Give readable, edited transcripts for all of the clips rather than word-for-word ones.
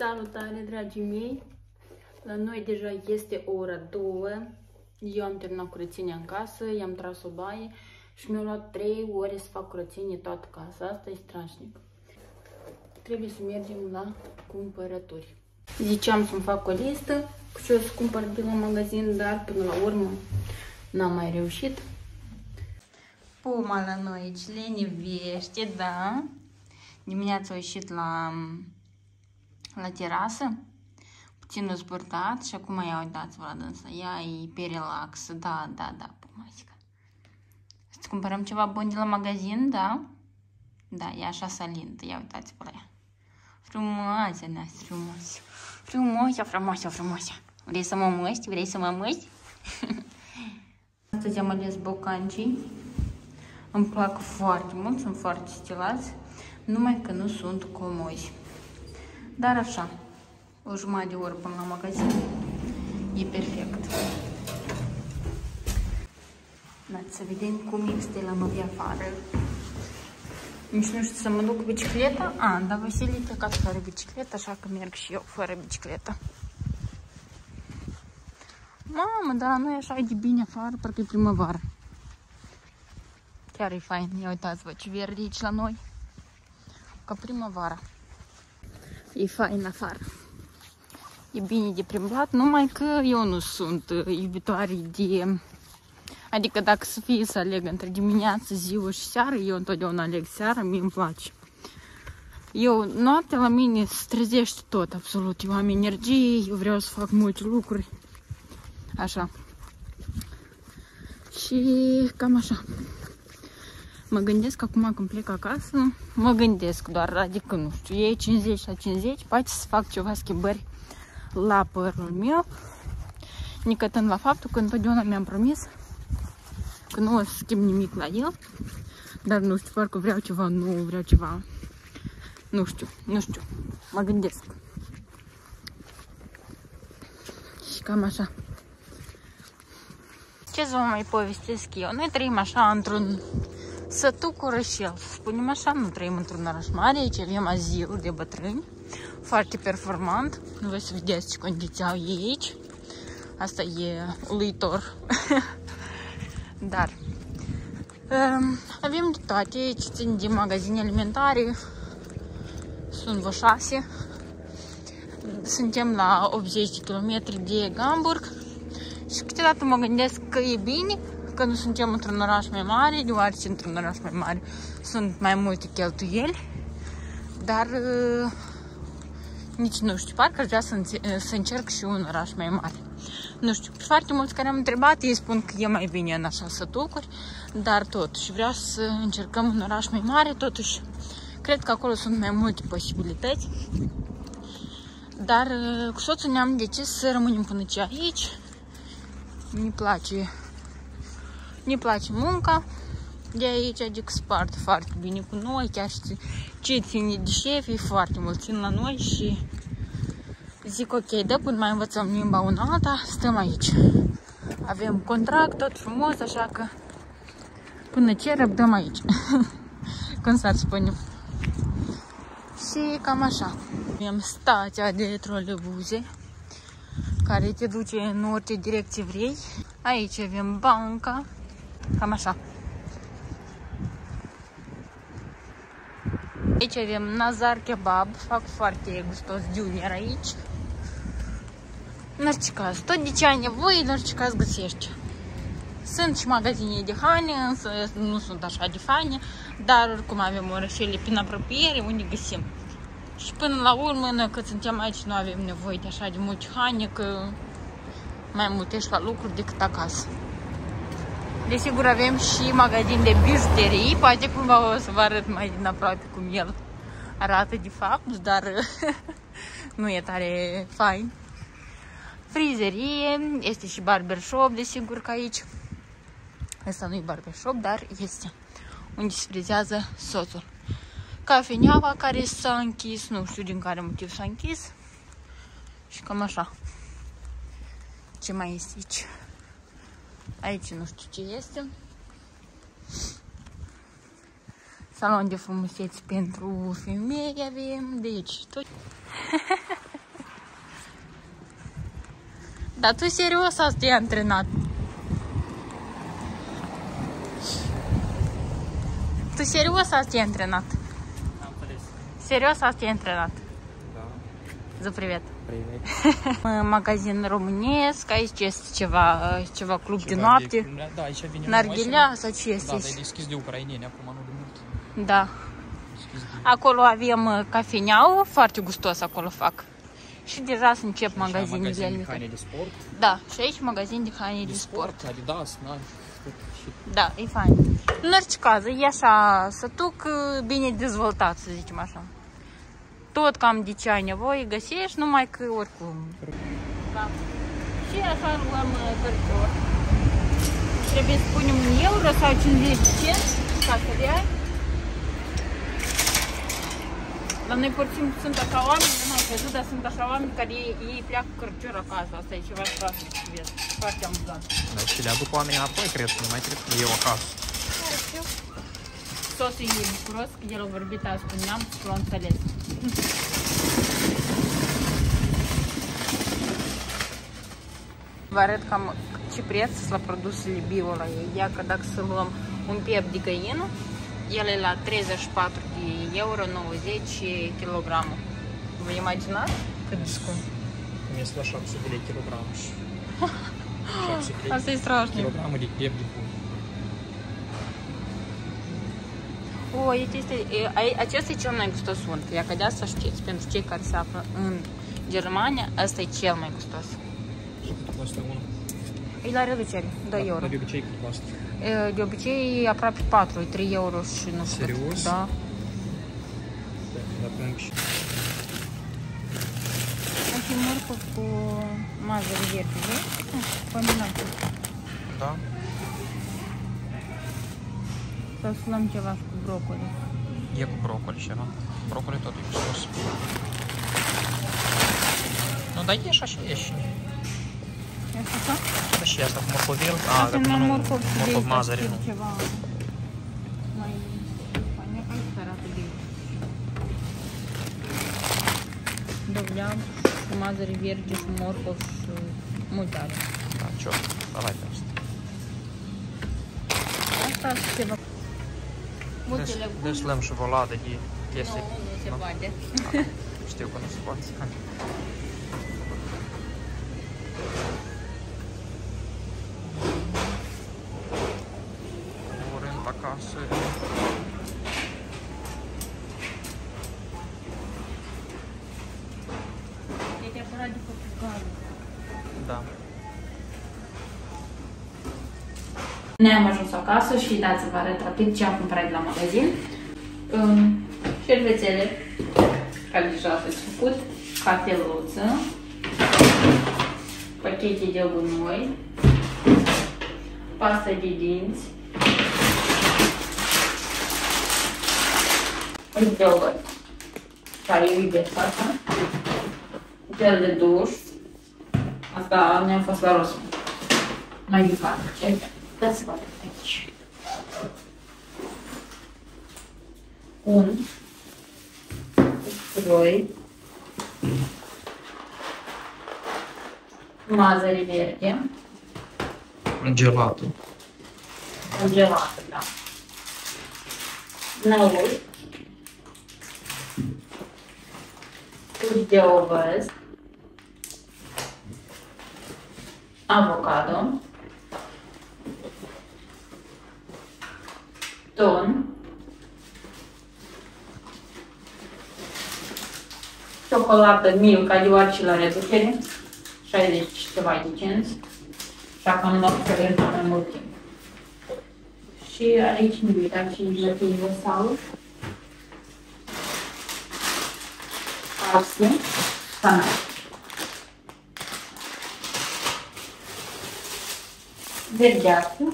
Salutare, dragii mei! La noi deja este ora 2. Eu am terminat curățenia în casă, i-am tras o baie și mi-au luat 3 ore să fac curățenie toată casa. Asta e strașnic. Trebuie să mergem la cumpărături. Ziceam să-mi fac o listă cu ce o să cumpăr de la magazin, dar până la urmă n-am mai reușit. Puma la noi aici lenivește, da? Dimineața a ieșit la terasă, puțin zbărtat și acum ia uitați-vă la dânsa. Ea e pe relax, da, Pumasica. Să cumpărăm ceva bun de la magazin, da? Da, e așa salintă, ia uitați-vă la ea. Frumoasă, Nastia, frumoasă. Vrei să mă măști? Astăzi am ales bocancii. Îmi plac foarte mult, sunt foarte stilați, numai că nu sunt comozi. Dar așa, o jumătate de oră până la magazin e perfect. Dați să vedem cum este la noi afară. Nici nu știu să mă duc cu bicicleta. Dar Vasile e plecat fără bicicletă, așa că merg și eu fără bicicletă. Mamă, dar la noi așa e de bine afară, parcă e primăvară. Chiar e fain, ia uitați-vă ce verde aici la noi. Ca primăvara. E fain afară. E bine de primblat, numai că eu nu sunt iubitoare de... Adică dacă să fie să aleg între dimineață, ziua și seară, eu întotdeauna aleg seara, mie îmi place. Eu, noaptea la mine se trezește tot, absolut. Eu am energie, eu vreau să fac multe lucruri. Așa. Și cam așa. Mă gândesc acum când plec acasă, mă gândesc doar, adică nu știu, e 50 la 50, poate să fac ceva schimbări la părul meu, nicătând la faptul că întotdeauna mi-am promis că nu o să schimb nimic la el, dar nu știu, parcă vreau ceva nou, vreau ceva, nu știu, mă gândesc. Și cam așa. Ce să vă mai povestesc eu? Noi trăim așa într-un sătuc orășel, să spunem așa, nu trăim într-un oraș mare, aici avem azil de bătrâni, foarte performant, nu voi să vedeți ce condiții au ei aici, asta e uluitor, dar avem de toate, aici țin de magazine alimentare, sunt vreo 6, suntem la 80 de km de Gamburg și câteodată mă gândesc că e bine că nu suntem într-un oraș mai mare, deoarece într-un oraș mai mare sunt mai multe cheltuieli, dar nici nu știu, parcă aș vrea să încerc și un oraș mai mare. Nu știu, foarte mulți care am întrebat, ei spun că e mai bine în așa sătucuri, dar totuși vreau să încercăm un oraș mai mare, totuși cred că acolo sunt mai multe posibilități, dar cu soțul ne-am decis să rămânem până ce aici. Ne place munca de aici, adică se poartă foarte bine cu noi, chiar și ce ține de șef, e foarte mult țin la noi și zic ok, da, până mai învățăm limba una alta, stăm aici. Avem contract, tot frumos, așa că până ce răbdăm aici, cum s-ar spune. Și cam așa. Avem stația de trolebuze care te duce în orice direcție vrei. Aici avem banca, cam așa. Aici avem Nazar Kebab, fac foarte gustos junior aici. În orice caz, tot de ce ai nevoie, în orice caz găsești. Sunt și magazine de haine, însă nu sunt așa de faine, dar oricum avem orășele prin apropiere unde găsim. Și până la urmă, noi că suntem aici, nu avem nevoie de așa de multe haine, că mai mult ești la lucruri decât acasă. Desigur, avem și magazin de bijuterii, poate cumva o să vă arăt mai din aproape cum el arată de fapt, dar nu e tare fain. Frizerie, este și barbershop, desigur că aici. Asta nu e barbershop, dar este unde se frizează soțul. Cafeneaua care s-a închis, nu știu din care motiv s-a închis. Și cam așa. Ce mai este aici? Aici nu știu ce este. Salon de frumusețe pentru femei avem, deci tot. Dar tu serios asta te-ai antrenat? Tu serios asta te-ai antrenat? Am înțeles. Serios asta te-ai antrenat? Da. Zi привет. Привет. Magazin românesc, aici este ceva club de noapte. Da, aici vine Narghilea sau ce este? Da, dar e deschis de ucraineni, acum nu de mult. Da. Acolo avem cafeneau, foarte gustos acolo fac. Și deja se încep magazinele magazin de mici. haine de sport. Da, și aici magazin de haine de sport. Adidas, Nike. Da, e fain. În orice caz, e așa sătuc bine dezvoltat, să zicem așa. Tot cam de ce ai nevoie găsești, numai că oricum. Da. Și așa luăm cărcior. Trebuie să punem 1 euro sau 50 cenți ca să le ai. Dar noi pur și simplu sunt așa oameni, nu am crezut, dar sunt așa oameni care ei pleacă cu cărcior acasă. Asta e ceva strașnic, vezi. Foarte amuzant. Dar și le aduc oamenii înapoi, cred că nu mai cred că eu acasă. Sosul e bucuros că el a vorbit azi cu neam și l-a înțeles. Vă arăt cam ce preț la produsele bio la ei. Ia că dacă să luăm un piept de găină, el e la 34 de euro, 90 kg. Vă imaginați cât de scump? Mi-e la 700 de lei kilogram. Asta e strașnic. Kilogramul de piept de pui. O, acesta e cel mai gustos unt. Ia că de asta știți, pentru cei care se află în Germania, asta e cel mai gustos. Și cât costă unul? E la reducere, 2 euro. Dar de obicei cât costă? De obicei e aproape 4, 3 euro și nu știu. Serios? Da. Da, atunci. Aici morcov cu mazăre verde, vezi? Combinat. Da. Sau să luăm ceva și cu brocoli. E cu brocoli ceva. Brocoli tot e gustos. Nu, dar ieși așa, ieși. Ești așa? Da, și asta cu morcovil. Asta nu morcov și morcov de mazăre, nu. ceva mai fain. Aici arată bine. Dovleam cu mazăre verde și morcov și multe are. Da, ce давай pe asta. Asta și ceva. Multe legume. Deci lăm și voladă de chestii. Nu se poate. Știu că nu se poate. Curând acasă. E neapărat de făcut. Da. Noi am ajuns acasă și dați să vă arăt rapid ce am cumpărat de la magazin. Șervețele, care deja s-ați făcut, cafeluță, pachete de gunoi, pastă de dinți, uite-o, care iubesc asta, gel de duș, asta ne-am fost la rost mai departe, ce? Dați să vă arăt aici. Un usturoi, mazăre verde, Gelatul. congelată, da. Năuri, uși de ovăz, avocado, ton, ciocolată Milka de orice la reducere, 60 ceva de cenți, și acum nu să vedem mai mult timp. Și aici nu uitați și lătăile sau parsley, spanac. Verdeață,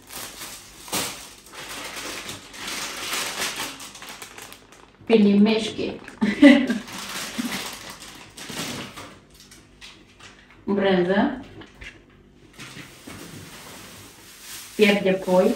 pelimeșche, brânză, piept de pui,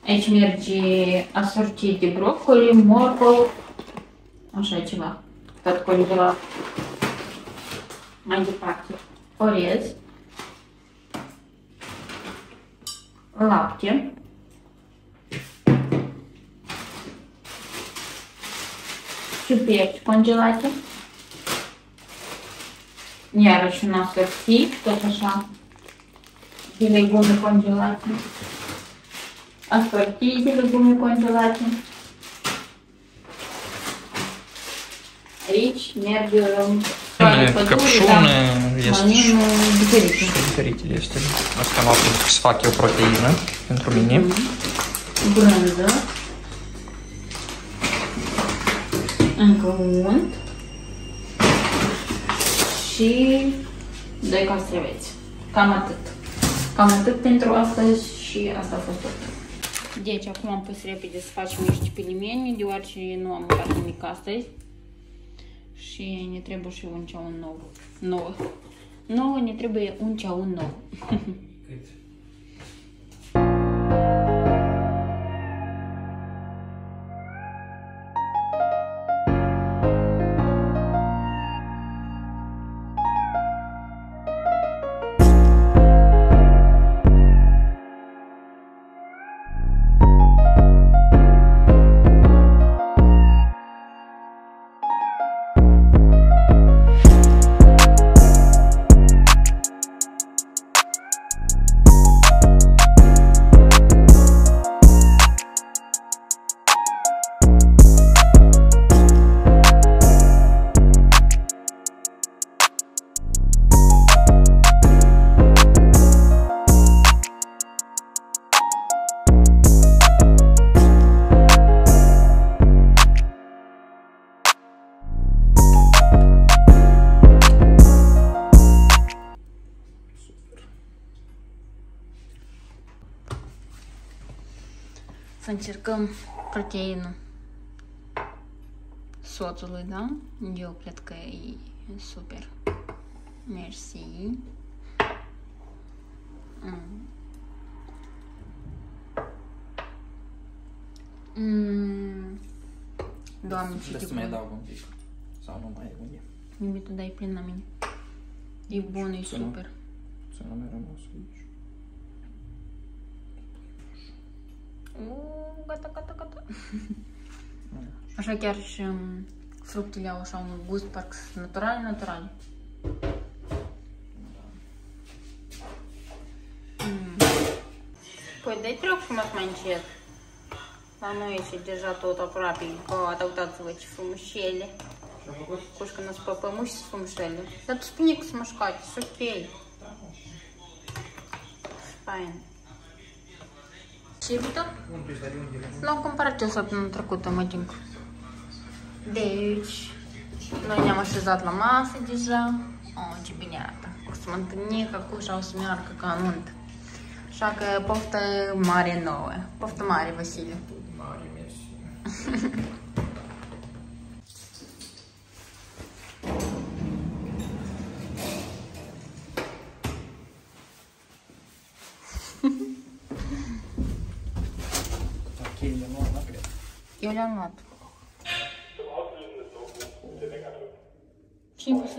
Aici merge asortit de broccoli, morcov, așa ceva, tot congelat. Mai departe, orez, lapte, ciuperci congelate, iarăși un asortit, tot așa, de legume congelate, asortit de legume congelate. Aici merg căpșune, este și diferite. diferite este. Asta am luat să fac eu proteină pentru mine. Brânză. Încă unt. Și 2 castraveți. Cam atât. Cam atât pentru astăzi și asta a fost tot. Deci acum am pus repede să facem niște pelimeni, deoarece nu am mâncat nimic astăzi. Și ne trebuie și un ceaun nou. Nouă ne trebuie un ceaun nou. Să încercăm proteinul soțului, da? Eu cred că e super. Mersi. Doamne, ce Trebuie să mai adaug un pic. Sau nu mai e unde. Nimic, tu dai plin la mine. E bun, e super. Să nu mai rămas aici. Gata. Așa chiar și fructele au așa un gust parcă natural. Păi dai te rog frumos mai încet. La noi și deja tot aproape. Uitați-vă ce frumușele. Кошка нас помочь с фумшели. Да ты спиник смашкать, супей. Fain. Și Vito? L-am cumpărat eu săptămâna trecută, mă timp. Deci, noi ne-am așezat la masă deja. Oh, ce bine arată. O să mă întâlnim că cușa o să meargă ca anuntă. Așa că poftă mare nouă. Poftă mare, Vasile. Mare, mersi. Eu le-am luat. Ce-i păsat?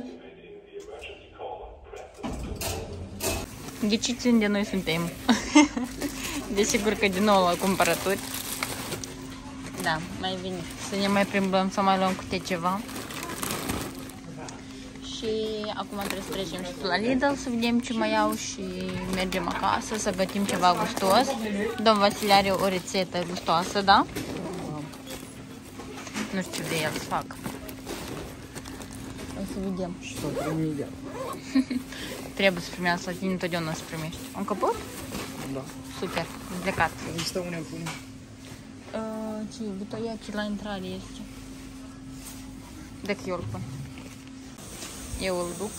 Ghiciți unde noi suntem. Desigur că din nou la cumpărături. Da, mai bine să ne mai plimbăm, să mai luăm câte ceva. Și acum trebuie să trecem și la Lidl să vedem ce mai iau și mergem acasă să gătim ceva gustos. Domn Vasile are o rețetă gustoasă, da? Nu știu de el să fac. O să vedem. Trebuie să primească la tine, întotdeauna să primești. Un căput? Da. Super, plecat. Există unde îmi pune? Ce butoiaci la intrare este. Dacă eu îl pun. Eu îl duc.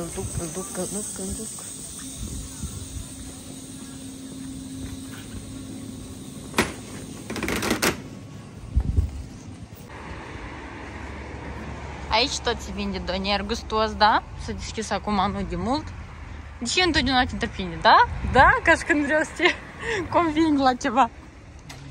Aici tot se vinde donier gustos, da? S-a deschis acum nu de mult. De ce întotdeauna te întreprinde, da? Da? Ca și când vreau să te conving la ceva.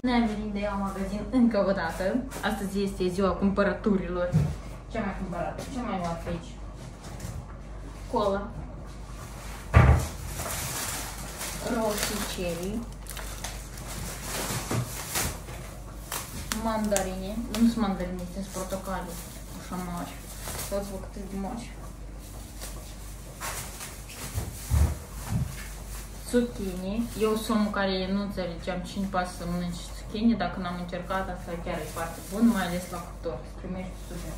Ne-am venit de la magazin încă o dată. Astăzi este ziua cumpărăturilor. Ce am mai cumpărat? Ce am mai luat aici? Cola. Roșii cherry. Mandarine. Nu sunt mandarine, sunt portocale. Așa mari. Să-ți văd câte de mari. Zucchini. Eu sunt omul care nu înțelegeam cine poate să mănânce zucchini. Dacă n-am încercat, asta chiar e foarte bun, mai ales la cuptor. Se primește super.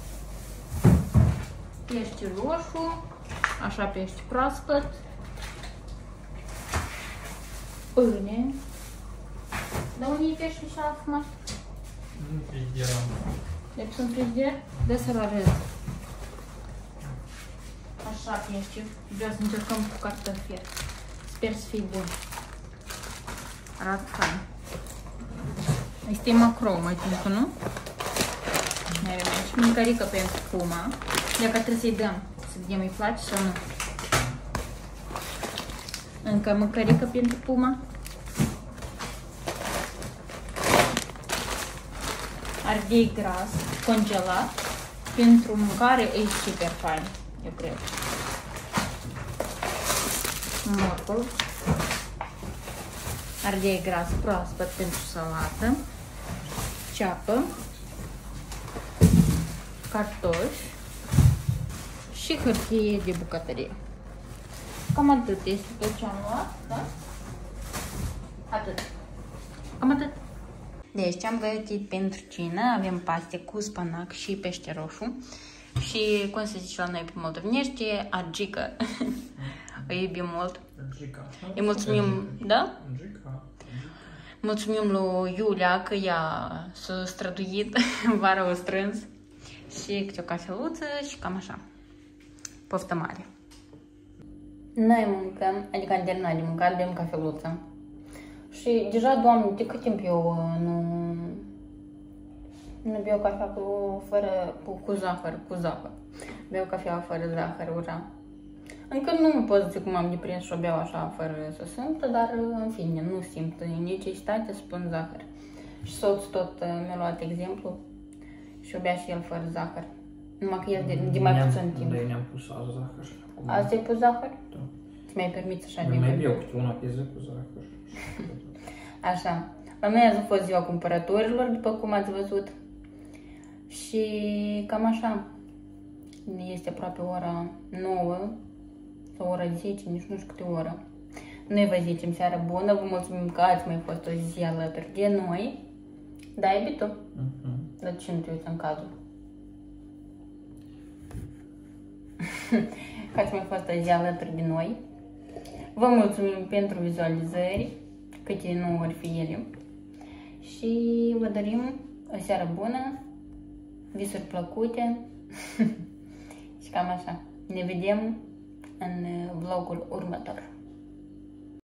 Pește roșu, așa pește proaspăt. Pâine. Dar unde e pește și acum? În frigider. Deci în frigider? De să-l arăt. Așa pește. Vreau să încercăm cu cartofi. Sper să fie bun. Arată fain. Este macro, mai timpul, nu? Mai avem aici mâncărică pentru Puma. Dacă trebuie să-i dăm. Să vedem, îi place sau nu. Încă mâncărică pentru Puma. Ardei gras, congelat. Pentru mâncare e super fain, eu cred. Morcov. Ardei gras proaspăt pentru salată. Ceapă. Cartofi. Și hârtie de bucătărie. Cam atât este tot ce am luat, da? Atât. Cam atât. Deci am gătit pentru cină, avem paste cu spanac și pește roșu. Și, cum se zice la noi pe moldovenește, adjică. O iubim mult. Îi mulțumim, da? Mulțumim lui Iulia că ea s-a străduit, vara o strâns. Și câte o cafeluță și cam așa. Poftă mare. Noi mâncăm, adică am terminat de mâncat, bem cafeluță. Și deja, Doamne, de cât timp eu nu beau cafea cu zahăr. Beau cafea fără zahăr, ura. Încă nu pot să zic cum am deprins și o beau așa fără să simtă, dar în fine, nu simt necesitate să pun zahăr. Și soțul tot mi-a luat exemplu și o bea și el fără zahăr. Numai că el de mai puțin timp. Noi ne-am pus azi zahăr. Azi ai pus zahăr? Da. Îți mai permiți așa de mai beau câte una pe zi cu zahăr. Așa. La noi azi a fost ziua cumpărătorilor, după cum ați văzut. Și cam așa. Este aproape ora 9 sau ora 10, nici nu știu câte oră. Noi vă zicem seară bună, vă mulțumim că ați mai fost o zi alături de noi. Da, iubi tu? Dar ce nu te uiți în cazul? Că ați mai fost o zi alături de noi. Vă mulțumim pentru vizualizări, câte nu ori fi ele. Și vă dorim o seară bună, visuri plăcute și cam așa. Ne vedem în vlogul următor.